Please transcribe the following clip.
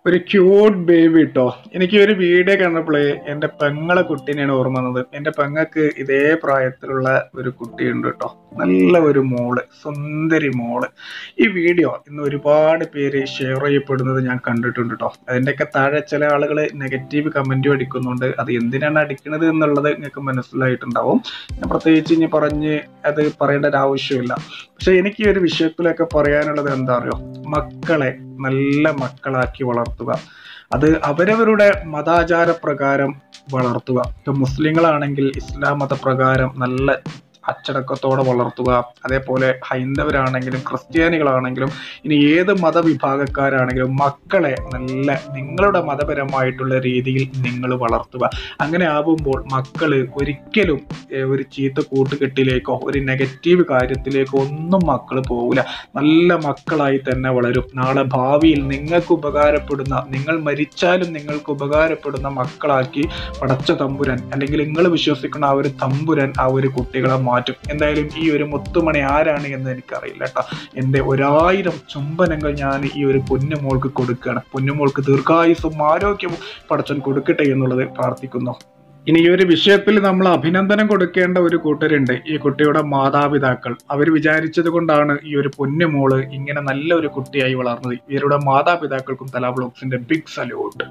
ഒരു cute baby ട്ടോ. എനിക്ക് ഒരു വീഡിയോ കണ്ടപ്പോഴേ എൻ്റെ പെങ്ങളെ കുട്ടീനെയാണ് ഓർമ്മ വന്നത്. എൻ്റെ പെങ്ങൾക്ക് ഇതേ പ്രായത്തിലുള്ള ഒരു കുട്ടിയുണ്ട് കേട്ടോ. നല്ല ഒരു മോള്, സുന്ദരി മോള്. ഈ വീഡിയോ ഇന്ന് ഒരുപാട് പേര് ഷെയർ ചെയ്യപ്പെടുന്നത് ഞാൻ കണ്ടിട്ടുണ്ട് കേട്ടോ. അതിൻ്റെയൊക്കെ താഴെ ചില ആളുകൾ നെഗറ്റീവ് കമന്റും അടിക്കുന്നുണ്ട്. അത് എന്തിനാണ് അടിക്കുന്നത് എന്നുള്ളത് നിങ്ങൾക്ക് മനസ്സിലായിട്ടുണ്ടാവും. ഞാൻ പ്രത്യേകിച്ച് ഇനി പറഞ്ഞ് അത് പറയേണ്ട ഒരു ആവശ്യമില്ല. പക്ഷെ എനിക്ക് ഈ ഒരു വിഷയത്തിലൊക്കെ പറയാനുള്ളത് എന്താ അറിയോ, മക്കളെ നല്ല മക്കളാക്കി വളർത്തുക. അത് അവരവരുടെ മതാചാര പ്രകാരം വളർത്തുക. ഇപ്പൊ മുസ്ലിങ്ങളാണെങ്കിൽ ഇസ്ലാം മതപ്രകാരം നല്ല അച്ചടക്കത്തോടെ വളർത്തുക. അതേപോലെ ഹൈന്ദവരാണെങ്കിലും ക്രിസ്ത്യാനികളാണെങ്കിലും ഇനി ഏത് മതവിഭാഗക്കാരാണെങ്കിലും മക്കളെ നല്ല നിങ്ങളുടെ മതപരമായിട്ടുള്ള രീതിയിൽ നിങ്ങൾ വളർത്തുക. അങ്ങനെ ആവുമ്പോൾ മക്കള് ഒരിക്കലും ഒരു ചീത്ത കൂട്ടുകെട്ടിലേക്കോ ഒരു നെഗറ്റീവ് കാര്യത്തിലേക്കോ ഒന്നും മക്കൾ പോകില്ല. നല്ല മക്കളായി തന്നെ വളരും. നാളെ ഭാവിയിൽ നിങ്ങൾക്ക് ഉപകാരപ്പെടുന്ന, നിങ്ങൾ മരിച്ചാലും നിങ്ങൾക്ക് ഉപകാരപ്പെടുന്ന മക്കളാക്കി പടച്ച തമ്പുരാൻ, അല്ലെങ്കിൽ നിങ്ങൾ വിശ്വസിക്കുന്ന ആ ഒരു തമ്പുരാൻ ആ ഒരു കുട്ടികളെ മാറ്റും. എന്തായാലും ഈ ഒരു മുത്തുമണി ആരാണ് എന്ന് എനിക്കറിയില്ല കേട്ടോ. എൻ്റെ 1000 ചുംബനങ്ങൾ ഞാൻ ഈ ഒരു പൊന്നുമോൾക്ക് കൊടുക്കുകയാണ്. പൊന്നുമോൾക്ക് ദീർഘായുസ്സും ആരോഗ്യവും പടച്ചൻ കൊടുക്കട്ടെ എന്നുള്ളത് പ്രാർത്ഥിക്കുന്നു. ഇനി ഈ ഒരു വിഷയത്തിൽ നമ്മൾ അഭിനന്ദനം കൊടുക്കേണ്ട ഒരു കൂട്ടരുണ്ട്, ഈ കുട്ടിയുടെ മാതാപിതാക്കൾ. അവർ വിചാരിച്ചത് കൊണ്ടാണ് ഈ ഒരു പൊന്നുമോള് ഇങ്ങനെ നല്ലൊരു കുട്ടിയായി വളർന്നത്. ഇവരുടെ മാതാപിതാക്കൾക്കും തലാ ബ്ലോഗ്സിന്റെ ബിഗ് സല്യൂട്ട്.